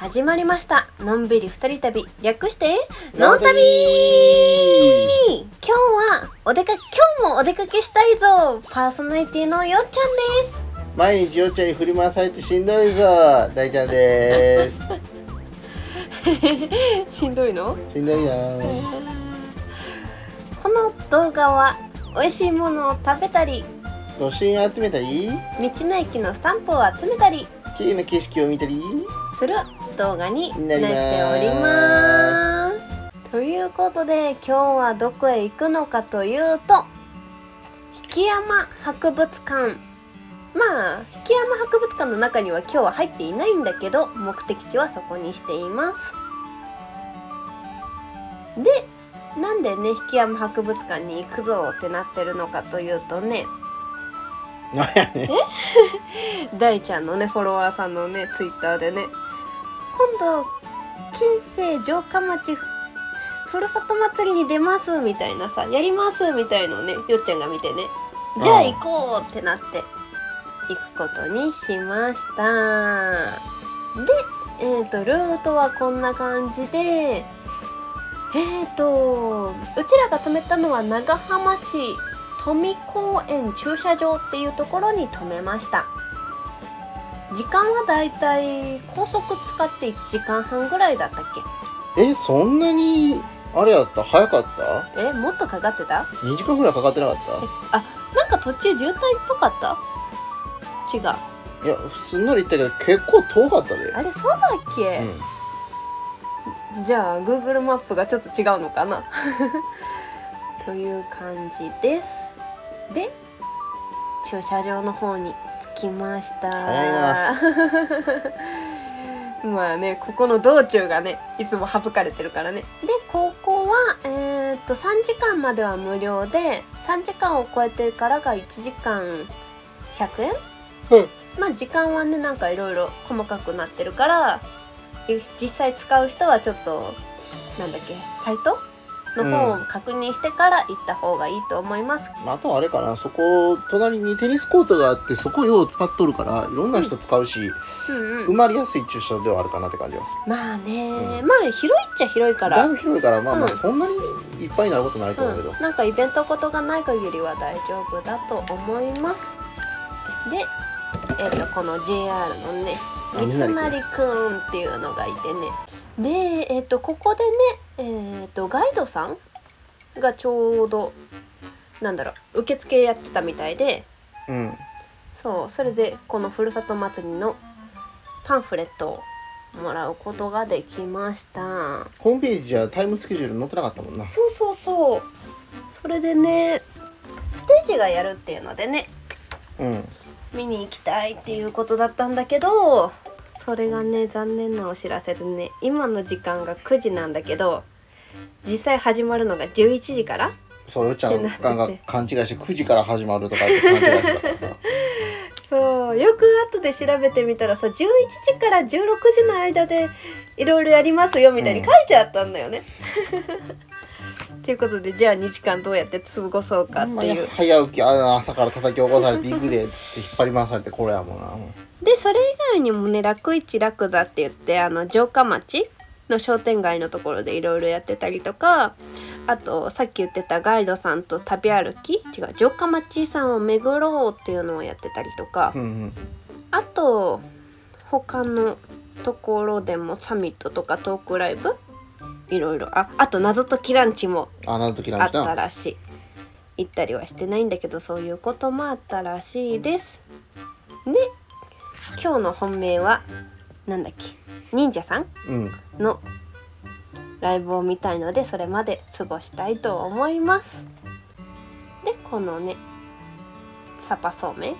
始まりました。のんびり二人旅、略してのん旅。今日もお出かけしたいぞ。パーソナリティのよっちゃんです。 毎日よっちゃんに振り回されてしんどいぞ、大ちゃんです。 しんどいの？ しんどいな。 この動画は美味しいものを食べたり、 御朱印を集めたり、 道の駅のスタンプを集めたり、 綺麗な景色を見たりする動画になっております。ということで今日はどこへ行くのかというと、曳山博物館。まあ曳山博物館の中には今日は入っていないんだけど、目的地はそこにしています。で、なんでね曳山博物館に行くぞってなってるのかというとね、 なんやねん。 大ちゃんのねフォロワーさんのねツイッターでね、今度近世城下町ふるさと祭りに出ますみたいなさ、やりますみたいのをねよっちゃんが見てね、じゃあ行こうってなって行くことにしました。で、ルートはこんな感じで、うちらが止めたのは長浜市富公園駐車場っていうところに止めました。時間はだいたい高速使って1時間半ぐらいだったっけ？ そんなにあれやった？早かった？ もっとかかってた ？2時間ぐらいかかってなかった？ なんか途中渋滞っぽかった？違う。 いや、すんなり言ったけど結構遠かったで。 あれそうだっけ？じゃあ Google マップがちょっと違うのかなという感じです。で、駐車場の方に着きました。 早いな。 まあね、ここの道中がねいつも省かれてるからね。で、ここは3時間までは無料で、3時間を超えてからが1時間100円。まあ時間はねなんかいろいろ細かくなってるから、実際使う人はちょっとなんだっけ、サイトの方を確認してから行った方がいいと思います。 あとあれかな、そこ隣にテニスコートがあって、そこよう使っとるからいろんな人使うし、埋まりやすい駐車場ではあるかなって感じがする。 まあね、まあ広いっちゃ広いから、 だいぶ広いから、まあそんなにいっぱいになることないと思うけど、 なんかイベントことがない限りは大丈夫だと思います。で、この JR のね三成くんっていうのがいてね、で、ここでね、ガイドさんがちょうど受付やってたみたいで、そう、それでこのふるさと祭りのパンフレットをもらうことができました。 ホームページじゃタイムスケジュール載ってなかったもんな。 そう、それでねステージがやるっていうのでね、見に行きたいっていうことだったんだけど、それがね残念なお知らせでね、今の時間が9時なんだけど、実際始まるのが11時から。 そう、よっちゃんが勘違いして9時から始まるとかって勘違いしてたからさそう、よく後で調べてみたらさ、11時から16時の間でいろいろやりますよみたいに書いてあったんだよね、ということで、じゃあ2時間どうやって過ごそうかっていう、 早起き、朝から叩き起こされて行くでっつって引っ張り回されてこれやもんな。 で、それ以外にもね、楽市楽座って言って城下町の商店街のところでいろいろやってたりとか、あとさっき言ってたガイドさんと旅歩き、城下町さんを巡ろうっていうのをやってたりとか、あと他のところでもサミットとかトークライブいろいろ、あと謎解きランチもあったらしい。行ったりはしてないんだけど、そういうこともあったらしいです。で、今日の本命はなんだっけ、忍者さんのライブを見たいので、それまで過ごしたいと思います。で、このねサバそうめん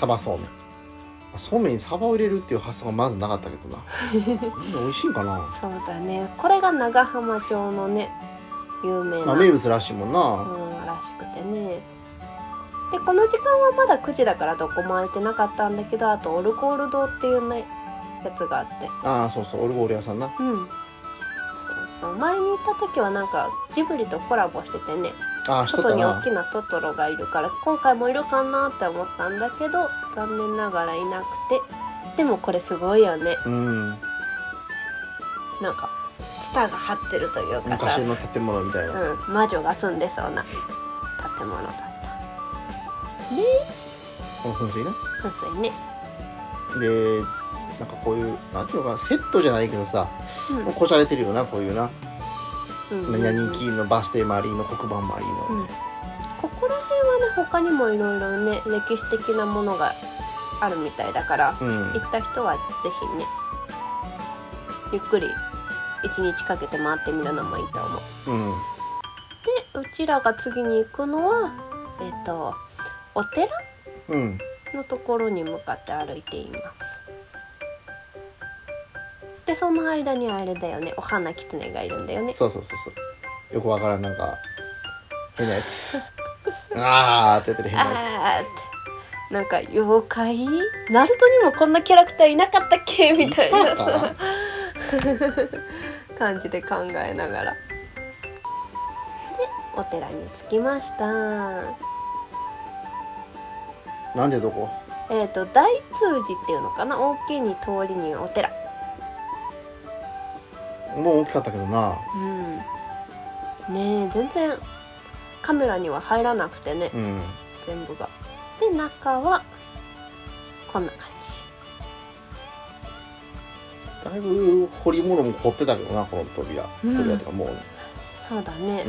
にサバを入れるっていう発想がまずなかったけどな美味しいんかな。そうだね、これが長浜町のね有名な、 名物らしいもんな。 らしくてね。で、この時間はまだ9時だからどこも開いてなかったんだけど、あとオルゴール堂っていうねやつがあって、 そうそう、オルゴール屋さんな。 そう前に行った時はなんかジブリとコラボしててね、外に大きなトトロがいるから今回もいるかなって思ったんだけど、残念ながらいなくて。でもこれすごいよね。 なんかツタが張ってるというかさ、 昔の建物みたいな、 魔女が住んでそうな建物だった。でこの噴水ね。 噴水ね。 でなんかこういうなんていうのかな、セットじゃないけどさ、もうこしゃれてるよな、こういうな、何々キーのバス停周りの黒板周りの、 ここら辺はね他にもいろいろね歴史的なものがあるみたいだから、行った人はぜひねゆっくり1日かけて回ってみるのもいいと思う。でうちらが次に行くのはお寺、のところに向かって歩いています。でその間にあれだよね、お花キツネがいるんだよね。 そうよくわからん、なんか変なやつあーってやってる変なやつ。なんか妖怪ナルトにもこんなキャラクターいなかったっけみたいなさ感じで考えながらでお寺に着きました。 なんでどこ？ 大通寺っていうのかな、大きい通りにお寺。 もう大きかったけどな。 ねえ全然カメラには入らなくてね、全部が。で中はこんな感じ。だいぶ彫り物も凝ってたけどな、この扉とかもう。 そうだね。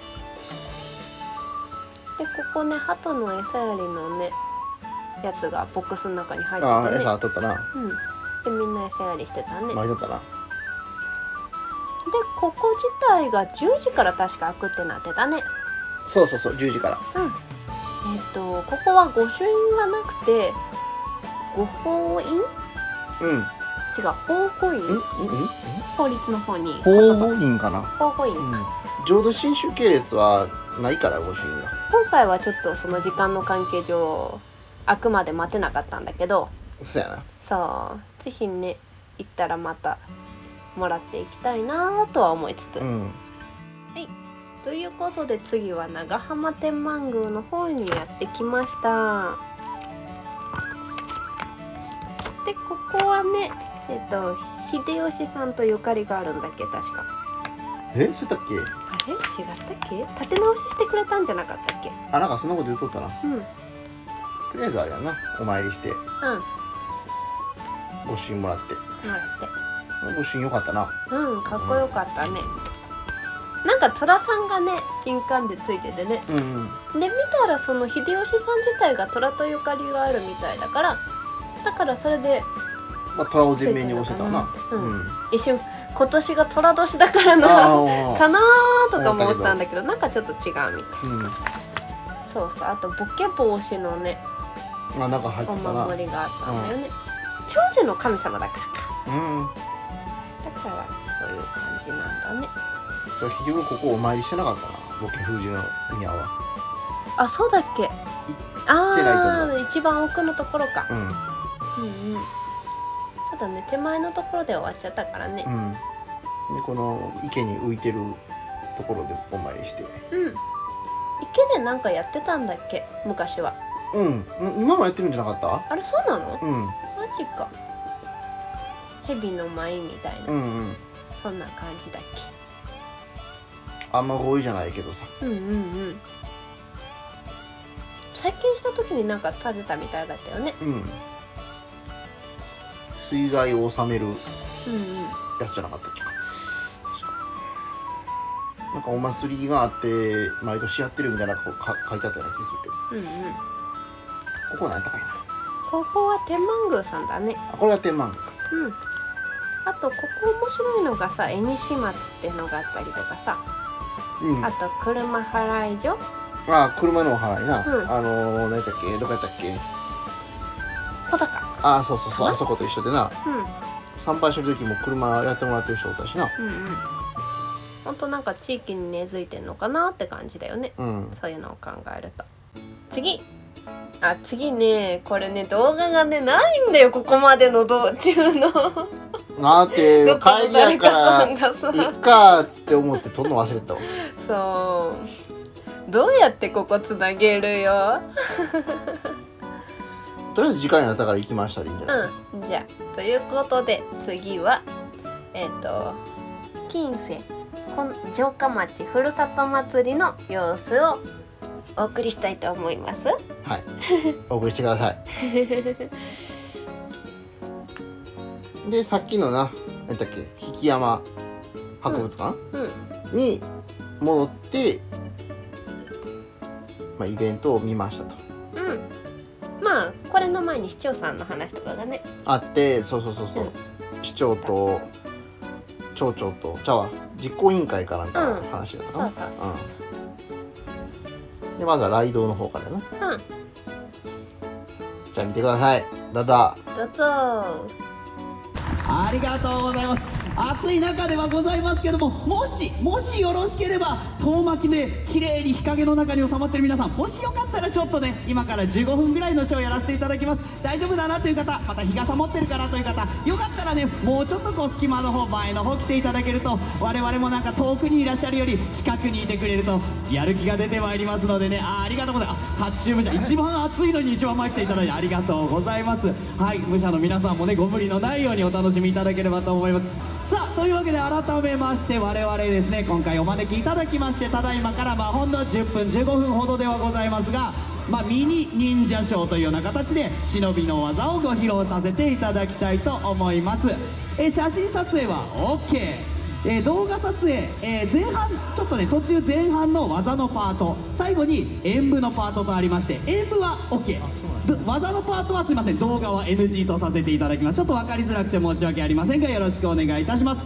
でここね鳩の餌やりのねやつがボックスの中に入ってたね。 餌取ったな。 でみんな餌やりしてたね。 巻いとったな。でここ自体が10時から確か開くってなってたね。 そう10時から。 ここは御朱印がなくて御法印？違う、法護院？法律の方に法護院かな。 法護院か。 浄土真宗系列はないから御朱印が。 今回はちょっとその時間の関係上開くまで待てなかったんだけど。 そうやな。 そうぜひね行ったらまたもらっていきたいなとは思いつつ、ということで次は長浜天満宮の方にやってきました。でここはね秀吉さんとゆかりがあるんだっけ確か。 そうやったっけ？ あれ違ったっけ？立て直ししてくれたんじゃなかったっけ？ なんかそんなこと言うとったな。とりあえずあれやな、お参りして御朱印もらって。御朱印よかったな。 かっこよかったね。なんか虎さんがね印鑑でついててね。で見たらその秀吉さん自体が虎とゆかりがあるみたいだから、それで虎を前面に押してたな。 一瞬今年が虎年だからなかなーとか思ったんだけど、なんかちょっと違うみたい。そうあとボケ防止のねなんか入ってたな。 お守りがあったんだよね。長寿の神様だからか。だからそういう感じなんだね。 結局ここお参りしてなかったな、ボケ封じの宮は。 あ、そうだっけ。 行ってないと思う。 一番奥のところか。そうだね、手前のところで終わっちゃったからね。 でこの池に浮いてるところでお参りして。 池でなんかやってたんだっけ昔は。 今もやってるんじゃなかった？ あれそうなの？マジか。蛇の舞みたいな、そんな感じだっけ。 あんま合意じゃないけどさ。 再建した時になんか建てたみたいだったよね。 水害を収めるやつじゃなかったっけか。なんかお祭りがあって毎年やってるみたいな書いてあったような気するけど。ここ何やったかいな。 ここは天満宮さんだね。 これは天満宮か。 あとここ面白いのがさ、縁西松っていうのがあったりとかさ、あと車払い所。 車のお払いな。何やったっけ、どこやったっけ。 小高。 そうあそこと一緒でな。参拝する時も車やってもらってる人おったしな。ほんとなんか地域に根付いてんのかなって感じだよね。そういうのを考えると。次ね、これね動画がねないんだよ、ここまでの道中の。 って帰りやからいっかっつって思って撮るの忘れたわ。 どうやってここつなげるよ。 とりあえず時間になったから行きましたでいいんじゃない？ じゃあということで次は金世城下町ふるさと祭りの様子をお送りしたいと思います。 はいお送りしてくださいでさっきの何だっけ引山博物館、に戻って、イベントを見ましたと。 まあこれの前に市長さんの話とかがねあって、そう、市長と町長と実行委員会かなんかの話だったかな。でまずはライドの方からね。じゃあ見てください。どうぞ。 ありがとうございます。暑い中ではございますけども、もしよろしければ遠巻きで綺麗に日陰の中に収まってる皆さん、もしよかったらちょっとね、今から15分ぐらいのショーをやらせていただきます。大丈夫だなという方、また日傘持ってるかなという方、よかったらね、もうちょっと隙間の方、前の方来ていただけると、我々も遠くにいらっしゃるより近くにいてくれるとやる気が出てまいりますのでね。ありがとうございます。甲冑武者、一番暑いのに一番前来ていただいてありがとうございます。はい、武者の皆さんもね、ご無理のないようにお楽しみいただければと思います。さあ、というわけで改めまして我々ですね、今回お招きいただきまして、ただいまからほんの10分15分ほどではございますが、ミニ忍者ショーというような形で忍びの技をご披露させていただきたいと思います。写真撮影は OK、動画撮影、前半ちょっとね、途中前半の技のパート、最後に演舞のパートとありまして、演舞は OK、技のパートはすいません、動画は NG とさせていただきます。ちょっと分かりづらくて申し訳ありませんが、よろしくお願いいたします。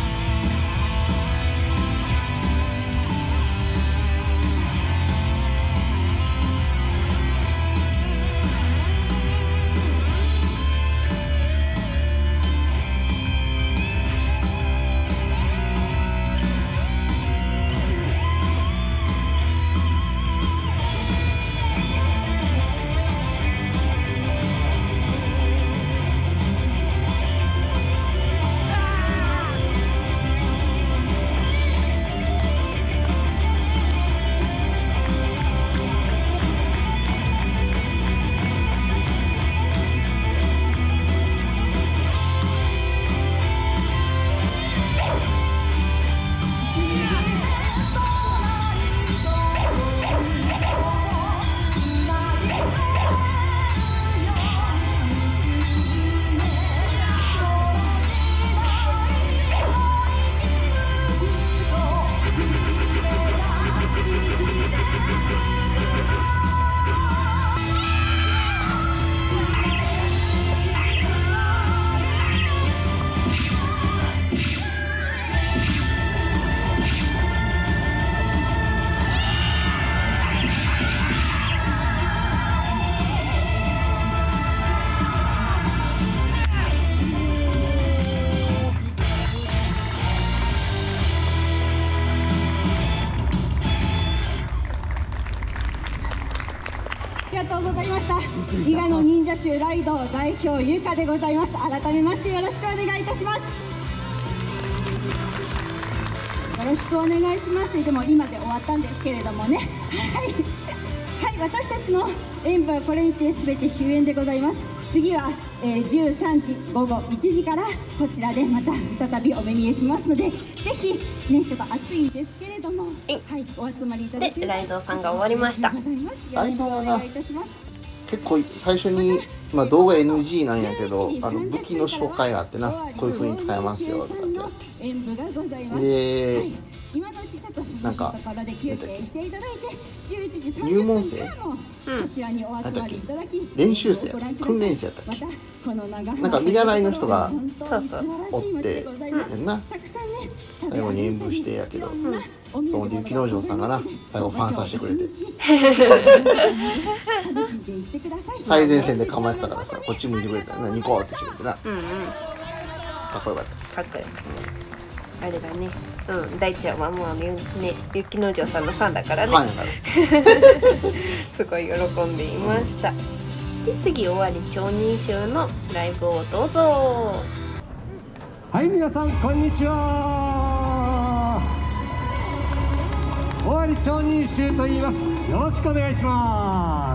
ありがとうございました。伊賀の忍者集ライド代表ゆかでございます。改めましてよろしくお願いいたします。よろしくお願いしますと言っても今で終わったんですけれどもね、はい、私たちの演舞はこれにて全て終演でございます。次は、13時午後1時からこちらでまた再びお目見えしますので、ぜひね、ちょっと暑いんですけれども、はい、お集まりいただければ。 でライドさんが終わりました。 ライドはな、結構最初に、動画 NG なんやけど、武器の紹介があってな、こういう風に使えますよとかってやって、でなんか入門生なんだっけ、練習生やったっけ、訓練生やったっけ、なんか見習いの人がおってやんな、最後に演舞してやけど、そので雪之丞さんがな、最後ファンさせてくれて最前線で構えてたからさ、こっち向いてくれたらニコーってしてくれてな、かっこよかった。 かっこよかった。あれだね、大ちゃんはもうね、雪之丞さんのファンだからね、すごい喜んでいました。で次終わり町人衆のライブをどうぞ。 はい、皆さんこんにちは。終わり町人衆と言います。よろしくお願いします。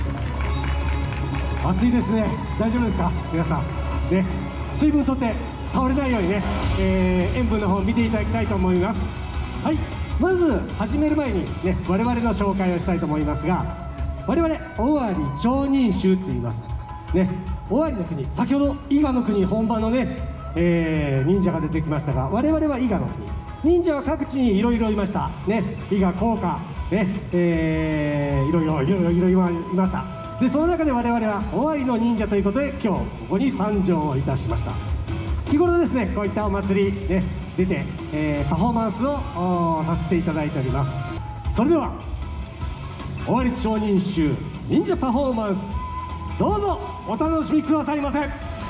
暑いですね。大丈夫ですか皆さんね。水分とって倒れないようにね、演舞の方を見ていただきたいと思います。はい、まず始める前にね、我々の紹介をしたいと思いますが、我々尾張町人衆って言いますね。尾張の国、先ほど伊賀の国本場のね、忍者が出てきましたが、我々は伊賀の国、忍者は各地にいろいろいましたね。伊賀甲賀ね、いろいろいました。でその中で我々は尾張の忍者ということで今日ここに参上いたしました。日頃ですね、こういったお祭りね出て、パフォーマンスをさせていただいております。それでは尾張町人衆忍者パフォーマンス、どうぞお楽しみくださいませ。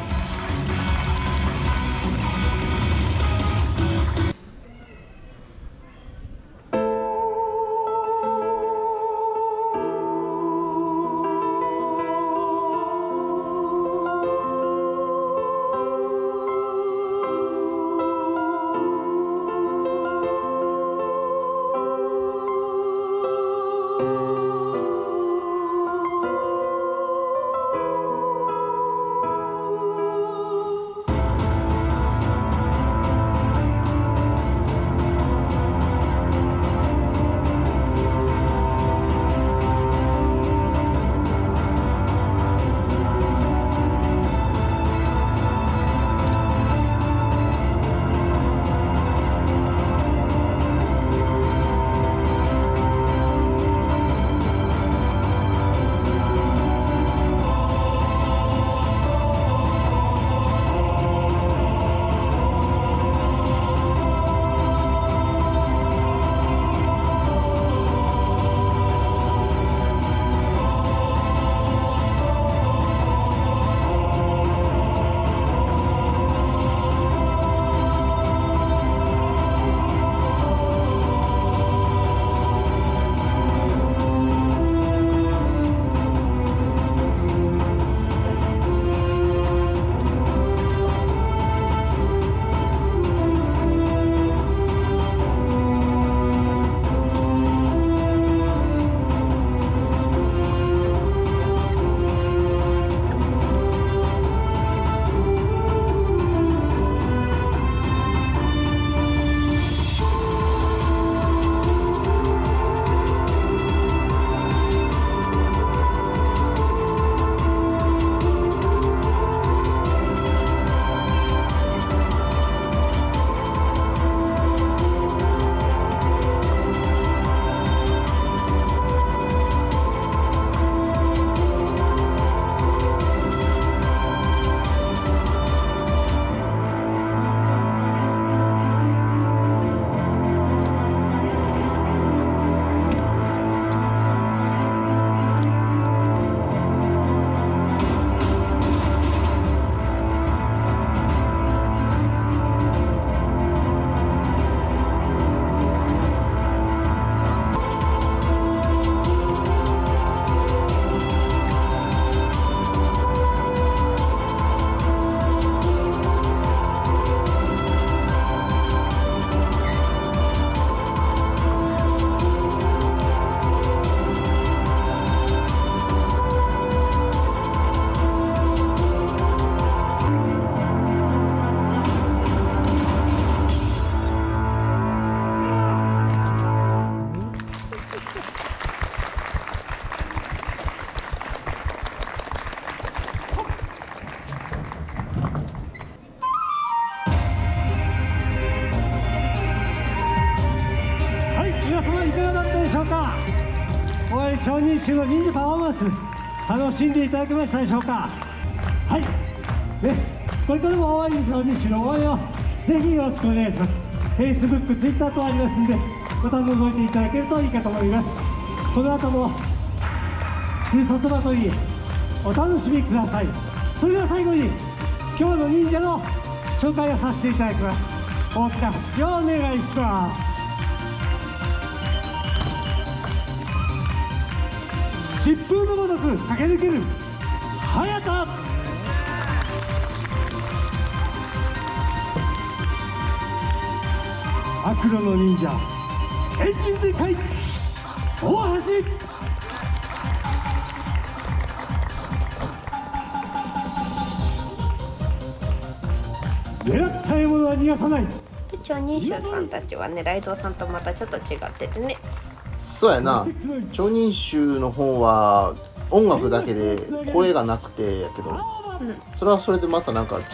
町人衆の忍者パフォーマンス楽しんでいただけましたでしょうか。はい、ね、これからも尾張町人衆の応援をぜひよろしくお願いします。 Facebook、Twitter とありますんで、また覗いていただけるといいかと思います。この後もふるさと祭りお楽しみください。それでは最後に今日の忍者の紹介をさせていただきます。大きな拍手をお願いします。疾風のごとく駆け抜ける早田、悪路の忍者エンジン全開大橋、狙っては逃がさない。 で町人衆さんたちはねライドウさんとまたちょっと違っててね。 そうやな、町人衆の方は音楽だけで声がなくてやけど、それはそれでまたなんか違った、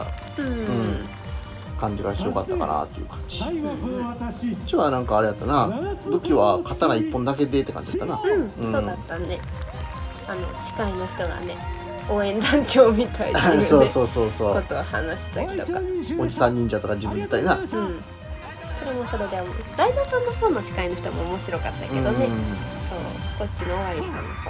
感じがしてよかったかなっていう感じ。こっちはなんかあれやったな、武器は刀一本だけでって感じだったな。 そうだったね。司会の人がね応援団長みたいな、ね、 そうそうそうそうことを話したりとか、 おじさん忍者とか自分で言ったりな。 それもそれでライドさんの方の司会の人も面白かったけどね、そうこっちの尾張さんの方も面白く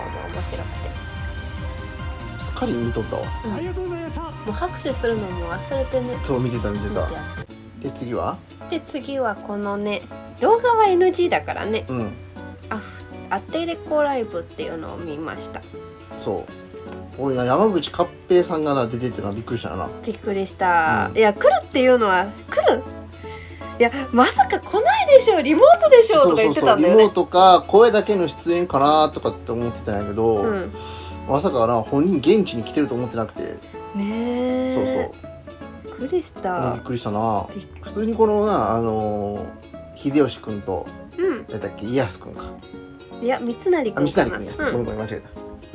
てすっかり見とったわ、 もう拍手するのも忘れてね。 そう見てた。で次はこのね動画は NG だからね、アテレコライブっていうのを見ました。そう俺山口勝平さんが出てってのはびっくりしたな。びっくりした、いや来るっていうのは来る、いやまさか来ないでしょ、リモートでしょとか言ってたんだよね。 リモートか声だけの出演かなとかって思ってたんやけど、まさかな本人現地に来てると思ってなくてね。そうびっくりした。 びっくりしたな。普通にこのな秀吉君と誰だっけ、家康君か、 いや三成君かな。 三成君や、ごめん間違えた。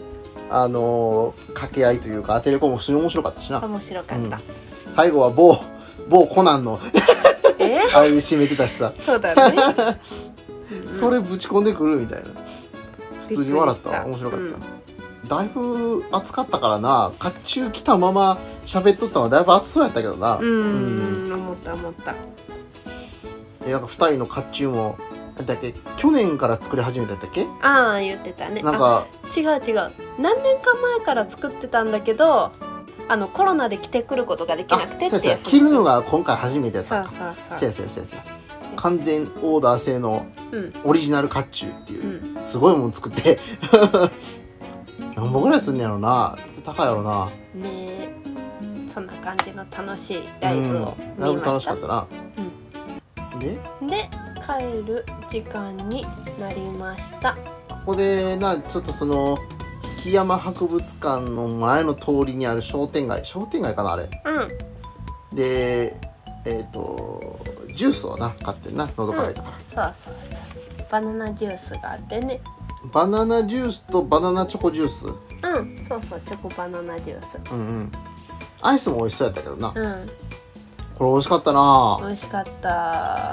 掛け合いというかアテレコも普通に面白かったしな。 面白かった、 最後は某コナンのあれで締めてたしさ。 そうだねそれぶち込んでくるみたいな、普通に笑った。面白かった、だいぶ暑かったからな、甲冑着たまま喋っとったのはだいぶ暑そうやったけどな。 思ったなんか 2人の甲冑もだっけ去年から作り始めたんだっけ。 言ってたね。なんか違う何年か前から作ってたんだけどコロナで着てくることができなくてっていう。 着るのが今回初めてやった。 そう完全オーダー製のオリジナル甲冑っていう、すごいもん作って何本ぐらいすんねやろな、高いやろな。 ね、そんな感じの楽しいライブを見ました。 だいぶ楽しかったな。 で帰る時間になりました。 ここでちょっとその曳山博物館の前の通りにある商店街かなあれ。でジュースを買ってんな、喉からいたから。そうバナナジュースがあってね。 バナナジュースとバナナチョコジュース。 そうチョコバナナジュース。 アイスも美味しそうやったけどな。これ美味しかったな。 美味しかった。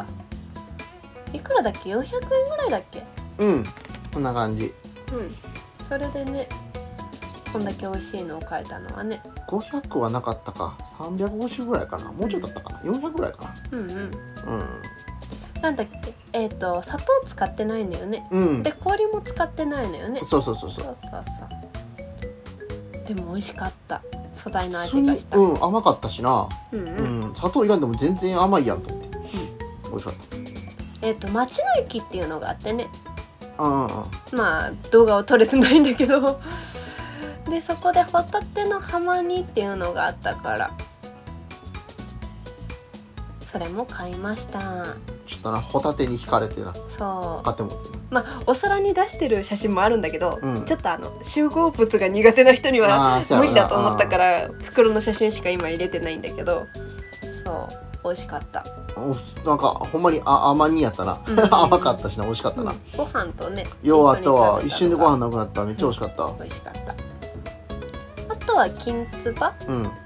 いくらだっけ、400円ぐらいだっけ。 こんな感じ。 それでねこんだけ美味しいのを買えたのはね。 500はなかったか、350ぐらいかな、もうちょっとだったかな、400ぐらいかな。 なんだっけ、砂糖使ってないのよね。で氷も使ってないのよね。そうでも美味しかった。素材の味がした。 甘かったしな。砂糖いらんでも全然甘いやんと思って、美味しかった。 道の駅っていうのがあってね。 まあ動画を撮れてないんだけどでそこでホタテの浜煮っていうのがあったからそれも買いました。 ちょっとホタテに惹かれてな。買ってもお皿に出してる写真もあるんだけど、ちょっと集合物が苦手な人には無理だと思ったから袋の写真しか今入れてないんだけど、美味しかった。 ほんまに甘煮やったな。甘かったしな、美味しかったな。 ご飯とねようあったわ。一瞬でご飯なくなった。めっちゃ美味しかった。 美味しかった。あとは金つば。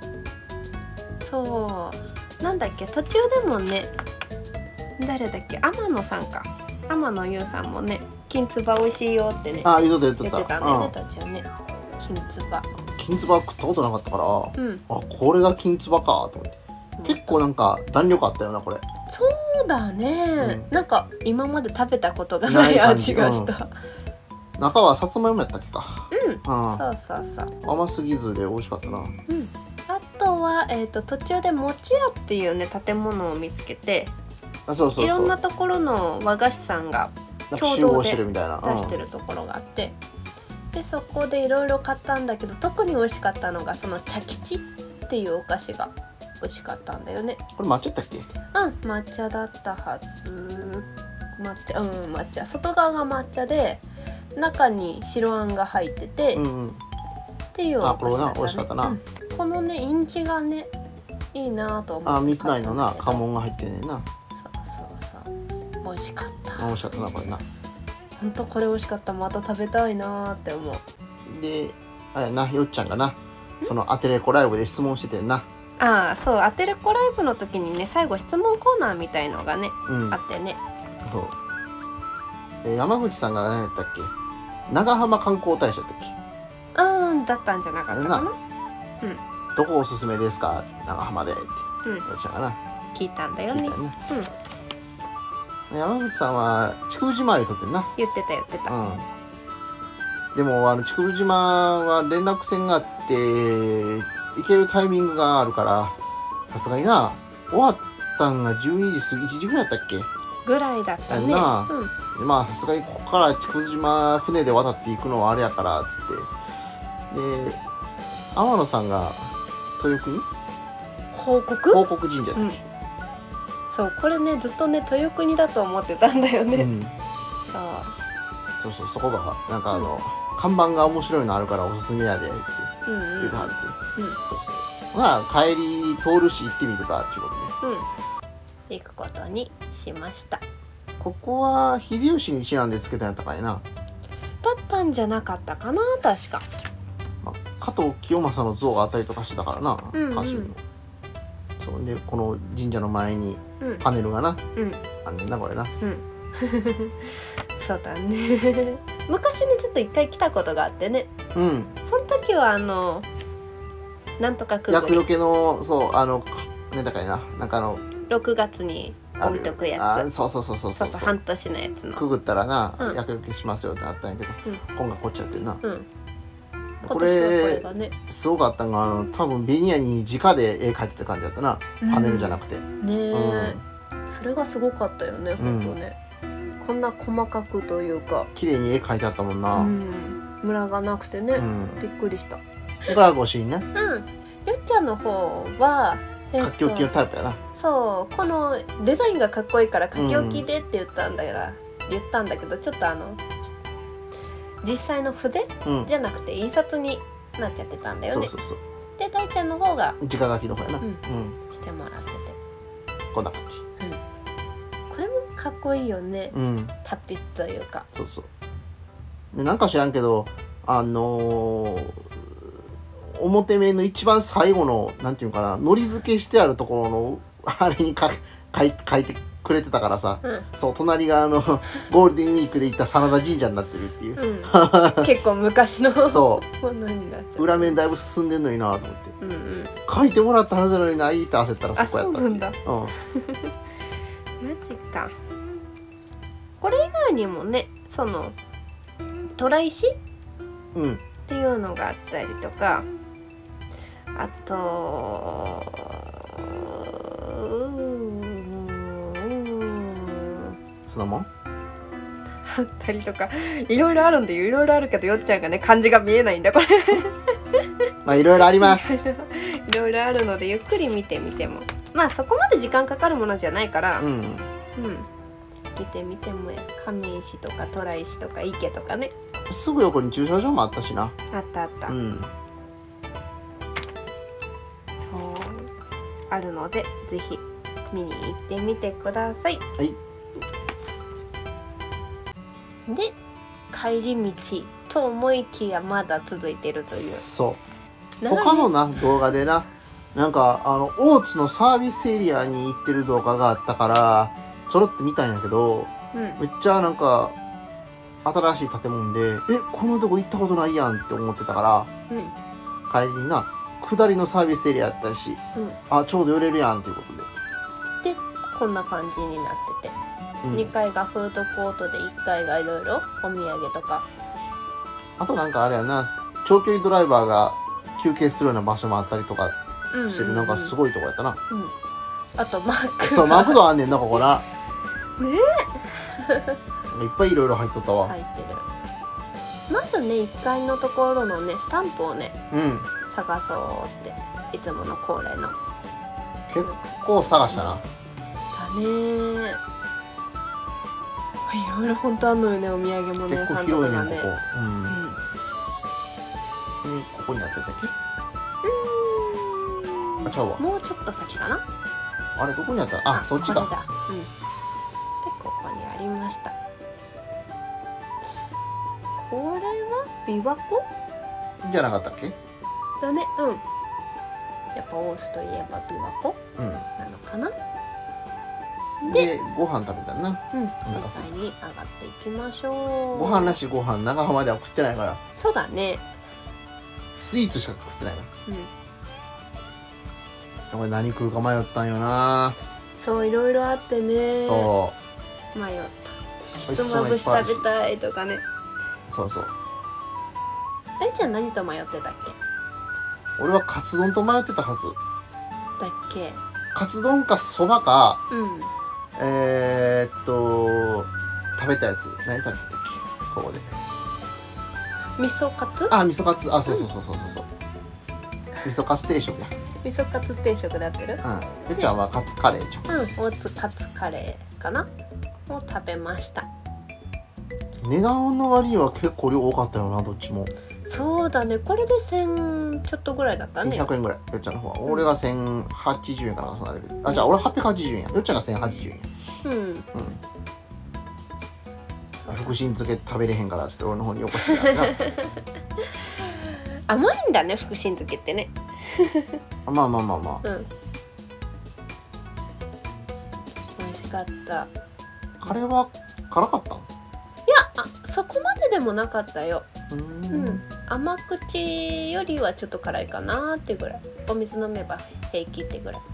なんだっけ、途中でもね誰だっけ、天野さんか、天野優さんもね金つば美味しいよってね言ってたんだよね、途中ね。 金つば食ったことなかったから、これが金つばかと思って。結構弾力あったよなこれ。 そうだね、今まで食べたことがない味がした。 中はさつまいもやったっけか。 そう甘すぎずで美味しかったな。 あとは途中で餅屋っていうね建物を見つけて、いろんなところの和菓子さんが共同で出してるところがあって、でそこでいろいろ買ったんだけど、特に美味しかったのがその茶吉っていうお菓子が美味しかったんだよね。 これ抹茶だっけ？ 抹茶だったはず。抹茶。外側が抹茶で中に白あんが入ってて、っていうお菓子だったね。 これな美味しかったな。 このね印字がねいいなと思って。 あ、三成のな家紋が入ってんねんな。 そう美味しかった。 美味しかったなこれな。 ほんとこれ美味しかった。また食べたいなって思う。 であれな、よっちゃんがなそのアテレコライブで質問しててんな。 ああそう、アテレコライブの時にね最後質問コーナーみたいのがね、あってね。 そう山口さんが何やったっけ、長浜観光大使だったっけ。 だったんじゃなかったかな。 どこおすすめですか長浜でってよっちゃんがな聞いたんだよね。 聞いたよね。山口さんは竹生島言うとってんな。 言ってた。 でも筑部島は連絡船があって行けるタイミングがあるからさすがにな、終わったんが12時過ぎ1時ぐらいだったっけぐらいだったね。 まあさすがにここから筑部島船で渡っていくのはあれやからっつってで天野さんが豊国報国神社だっけ、 そうこれねずっとね豊国だと思ってたんだよね。 そうそこがなんか看板が面白いのあるからおすすめやでって言うてはって、まあ帰り通るし行ってみるかっていうことで、行くことにしました。 ここは秀吉にちなんでつけたんやったかいな。だったんじゃなかったかな確か。 加藤清正の像があったりとかしてたからな、家臣の。そうでこの神社の前にパネルがな、あんねんなこれな。 そうだね。昔ねちょっと一回来たことがあってね。その時はなんとかくぐり厄除けのねだかいな、なんか 6月に置いとくやつ。 そう半年のやつのくぐったらな厄除けしますよってあったんやけど、今がこっちゃってんな。これすごかったんが多分ベニヤに直で絵描いてた感じだったな、パネルじゃなくてね。それがすごかったよね本当ね。こんな細かくというか綺麗に絵描いてあったもんな。 ムラがなくてね、びっくりした。 だからご主人ね。 よっちゃんの方は書き置きのタイプやな。 そうこのデザインがかっこいいから書き置きでって言ったんだけどちょっと実際の筆じゃなくて印刷になっちゃってたんだよね。で大ちゃんの方が直書きの方やな。 してもらっててこんな感じ。 これもかっこいいよね。達筆というか。 でなんか知らんけど表面の一番最後のなんていうかな、のり付けしてあるところのあれに書いてくれてたからさ、そう隣がゴールデンウィークで行った真田神社になってるっていう、 結構昔の裏面だいぶ進んでんのになと思って、書いてもらったはずなのにないって焦ったらそこやったっていう。マジか。これ以外にもね虎石っていうのがあったりとか、あとそのもんあったりとかいろいろあるんでいろいろあるけどよっちゃんがね漢字が見えないんだこれ。 まあいろいろあります。 いろいろあるのでゆっくり見てみてもまあそこまで時間かかるものじゃないから、見てみても亀石とか虎石とか池とかね。 すぐ横に駐車場もあったしな。 あった。そうあるのでぜひ見に行ってみてください。で帰り道と思いきやまだ続いてるという。 そう他の動画でなんか大津のサービスエリアに行ってる動画があったからちょろっと見たんやけど、めっちゃなんか新しい建物でこんなとこ行ったことないやんって思ってたから、帰りに下りのサービスエリアやったし、ちょうど寄れるやんっていうことでこんな感じになってて、2階がフードコートで1階がいろいろお土産とか、 あとなんかあれやな、長距離ドライバーが休憩するような場所もあったりとかしてる、なんかすごいとこやったな。 あとマクドマクドあんねんなここな。いっぱいいろいろ入っとったわ。 入ってる。まずね1階のところのねスタンプをね、探そうっていつもの恒例の。 結構探したな。 だね。いろいろ本当あんのよね、お土産物屋さんとかがね。 結構広いねここ。ここにあってたっけ？ あ、ちゃうわ。 もうちょっと先かな。 あれどこにあった？あ、そっちか。 これだ。うん。でここにありました。これは琵琶湖じゃなかったっけ？ だね。うん。やっぱ大須といえば琵琶湖うん。 なのかな。 で、ご飯食べたな。 うん。2階に上がっていきましょう。 ご飯らしいご飯、長浜では食ってないから。 そうだね。 スイーツしか食ってないな。 うん。 これ何食うか迷ったんよな。 そう、いろいろあってね。 そ迷った。 う。 ひつまぶし食べたいとかね。 そうそう。 大ちゃん何と迷ってたっけ？ 俺はカツ丼と迷ってたはず。 だっけ？ カツ丼かそばか、 うん。 食べたやつ。何食べたっけ？ここで。 味噌カツ？ あ、味噌カツ。あ、そうそうそうそうそう。味噌カツ定食や。 味噌カツ定食だってる？ うん。ゆっちゃんはカツカレーじゃん。 うん、おつカツカレーかな？を食べました。 値段の割には結構量多かったよな、どっちも。 そうだね、これで1000ちょっっとぐらいだったね。 1100円ぐらい、よっちゃんの方は。俺が1080円からそうなる。あ、じゃあ俺880円や。よっちゃんが1080円や。 うん。 うん。福神漬け食べれへんからっつって俺の方によこしてやるな。 甘いんだね、福神漬けってね。 まあまあまあまあ。 うん。美味しかった。 カレーは辛かったん？ いや、そこまででもなかったよ。うん、甘口よりはちょっと辛いかなってぐらい。お水飲めば平気ってぐらい。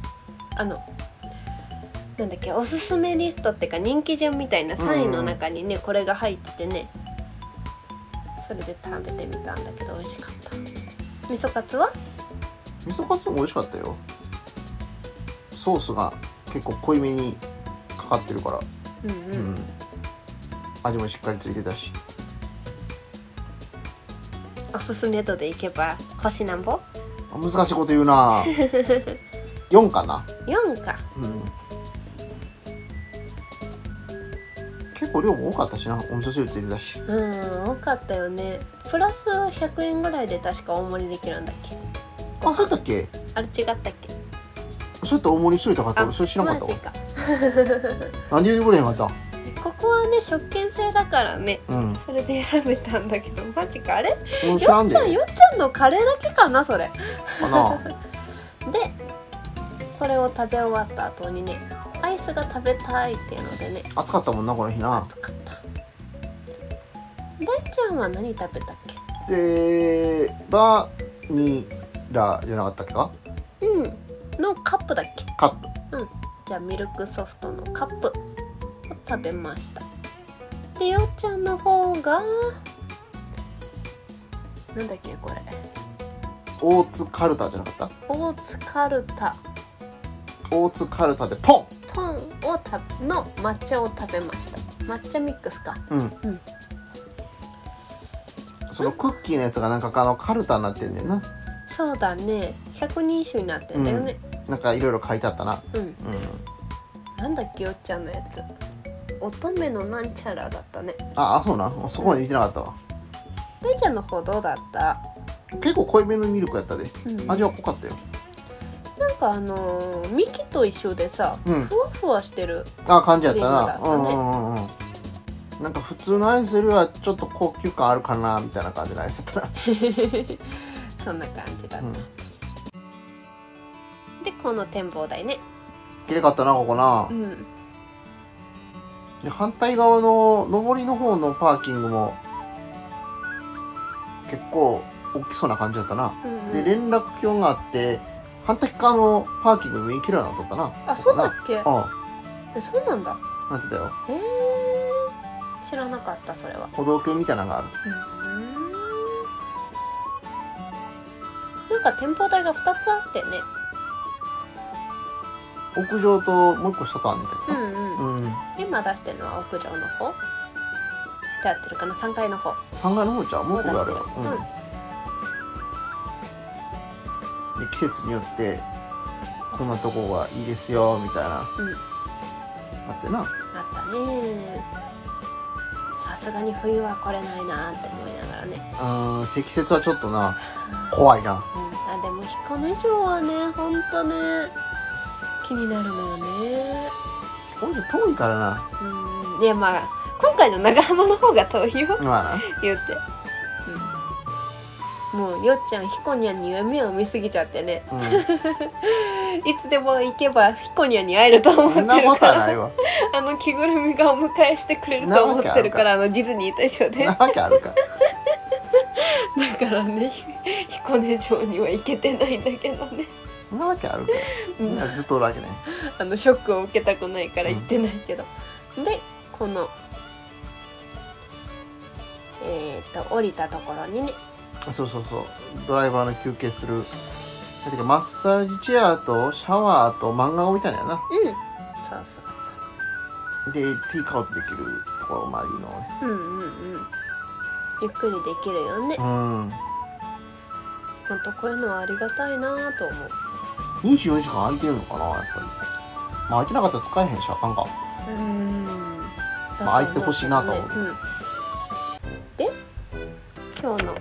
なんだっけ、おすすめリストっていうか人気順みたいな3位の中にね、これが入っててね、それで食べてみたんだけど美味しかった。味噌カツは？ 味噌カツも美味しかったよ。ソースが結構濃いめにかかってるから、うん、味もしっかりついてたし。 おすすめ度でいけば星なんぼ？ 難しいこと言うな。4かな。 4か。 うん。結構量も多かったしな、お味噌汁ついてたし。 多かったよね。プラス100円ぐらいで確か大盛りできるんだっけ？ あ、そうやったっけ？ あれ違ったっけ？ そうやったら大盛りしといたかった。俺それ知らなかったわ。 マジか。 なんで言うぐらいまた。 ここはね、食券制だからね、それで選べたんだけど、マジか。あれよっちゃんのカレーだけかな、それかな。 でこれを食べ終わった後にね、アイスが食べたいっていうのでね。 暑かったもんな、この日な。 暑かった。大ちゃんは何食べたっけ？ バニラじゃなかったっけか？ のカップだっけ？ カップ。 じゃあミルクソフトのカップ食べました。で、よっちゃんの方がなんだっけこれ、 オーツカルタじゃなかった？ オーツカルタ。 オーツカルタでポンの抹茶を食べました。抹茶ミックスか。 そのクッキーのやつがなんかカルタになってんねんな。 そうだね、100人種になってんだよね。 なんかいろいろ書いてあったな。 なんだっけ、よっちゃんのやつ、乙女のなんちゃらだったね。 あ、そうな。そこまで見てなかったわ。 大ちゃんの方どうだった？ 結構濃いめのミルクやったで、味は濃かったよ。 なんかミキと一緒でさ、ふわふわしてる感じやったな。なんか普通のアイスよりはちょっと高級感あるかなみたいな感じのアイスやったな。 そんな感じだった。で、この展望台ね、 綺麗かったな、ここな。で、反対側の上りの方のパーキングも結構大きそうな感じだったな。で、連絡橋があって反対側のパーキングの上に綺麗なの撮ったな。 あ、そうだっけ？そうなんだ。 なってたよ。 知らなかった、それは。 歩道橋みたいなのがある。 なんか展望台が2つあってね。 屋上ともう一個外あんねんだけど。 今出してるのは屋上の方ってやってるかな。3階の方。 3階の方じゃもう一個あるよ。で、季節によってこんなとこがいいですよみたいな、あってな。 あったね。さすがに冬は来れないなって思いながらね。 積雪はちょっとな怖いな。 あ、でも彦根城はね、ほんとね気になるのよね。 彦根城遠いからな。 いや、まあ今回の長浜の方が遠いよ、 まあな言って、もうよっちゃんひこにゃんに夢を見すぎちゃってね、いつでも行けばひこにゃんに会えると思ってるから。 そんなことはないわ。 着ぐるみがお迎えしてくれると思ってるから、ディズニーと一緒で。 なわけあるか。 だからね、彦根城には行けてないんだけどね。 そんなわけあるか。ずっとおるわけね。 ショックを受けたくないから行ってないけど、でこの降りたところにね、 そうドライバーの休憩するてかマッサージチェアとシャワーと漫画置いたんやな。でティーカウトできるところもありの、 ゆっくりできるよね。ほんとこういうのはありがたいなと思う。 24時間空いてるのかな、やっぱり。まあ空いてなかったら使えへんしあかんか。まあ空いてほしいなと思う。 で今日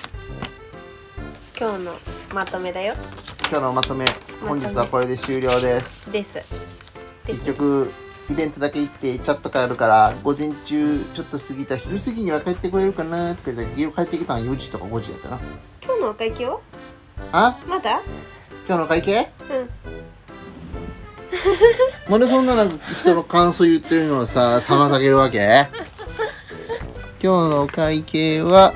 のまとめだよ。 今日のまとめ、本日はこれで終了です。結局イベントだけ行ってチャット帰るから午前中ちょっと過ぎた昼過ぎには帰ってこれるかなとか言って、帰ってきたの4時とか5時やったな。 今日のお会計はまだ今日の会計まだそんな人の感想言ってるのをさ妨げるわけ。今日のお会計は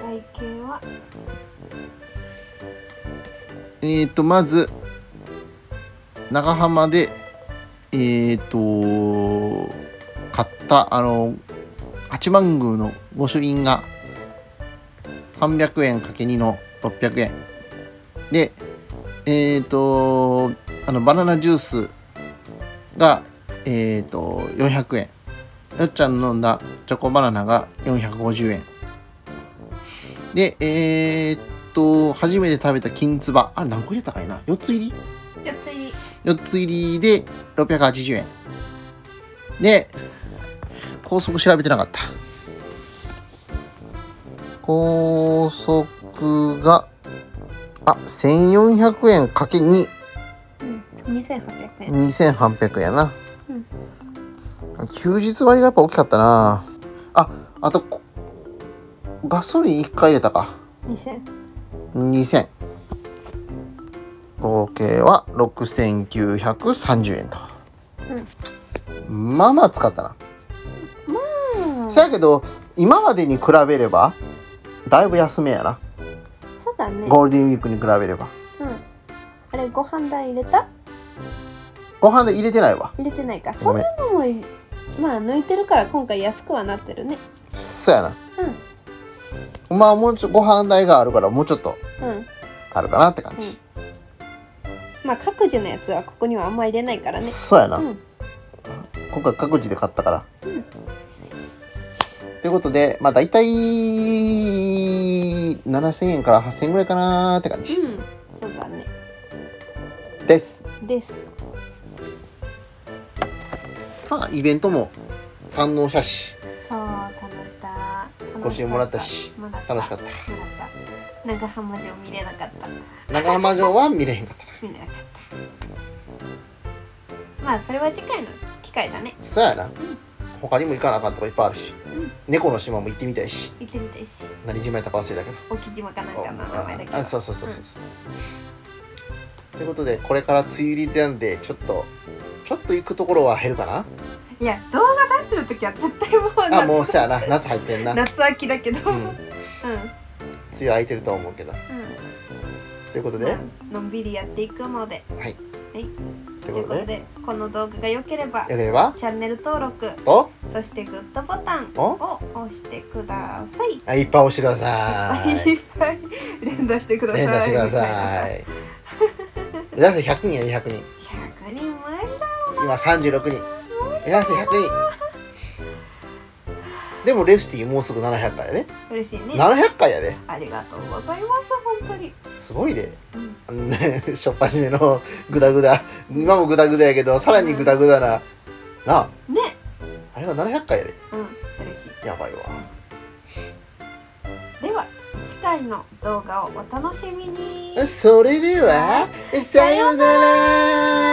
まず長浜で買った八幡宮の御朱印が300円 ×2 の600円で、バナナジュースが400円、よっちゃん飲んだチョコバナナが450円で、初めて食べたきんつば、あれ何個入れたかいな、4つ入り4つ入りで680円で、高速調べてなかった。高速が1400円 ×2、2800円やな。休日割がやっぱ大きかったな。あとガソリン1回入れたか。2000合計は6930円と、まあまあ使ったな。そやけど今までに比べればだいぶ安めやな。 そうだね。 ゴールデンウィークに比べれば。 あれご飯代入れた？ ご飯代入れてないわ。 入れてないか。そんなのもまあ抜いてるから今回安くはなってるね。 そうやな。まあもうちょっとご飯代があるからもうちょっとあるかなって感じ。 まあ各自のやつはここにはあんま入れないからね。 そうやな。今回各自で買ったから。ということで、まあ大体7000円から8000円ぐらいかなって感じ。 そうだね。 です。まあイベントも堪能したし。 そう楽した。 ご支援もらったし、楽しかった。 長浜城見れなかった。 長浜城は見れへんかったな。 見れなかった。まあそれは次回の機会だね。 そうやな。他にも行かなあかんとこいっぱいあるし、猫の島も行ってみたいし。何島やったか忘れたけど。 沖島かなんかの名前だけど。 そう。ということでこれから梅雨入りなんでちょっと行くところは減るかな。 いや動画出してる時は絶対もう夏。 もうそうやな、夏入ってんな。 夏秋だけど。梅雨空いてると思うけど。ということでのんびりやっていくので。 はい。 ということでこの動画が良ければチャンネル登録とそしてグッドボタンを押してください。 いっぱい押してください。 いっぱい連打してください。 目指して100人やで100人。 100人無理だろうな。 今36人。目指して100人。でもレスティもうすぐ700回やで。 嬉しいね。 700回やで。 ありがとうございます本当に。 すごいで。しょっぱじめのグダグダ、今もグダグダやけどさらにグダグダななあ。 ね。 あれは700回やで。 嬉しい。 やばいわ。 では次回の動画をお楽しみに。 それではさようなら。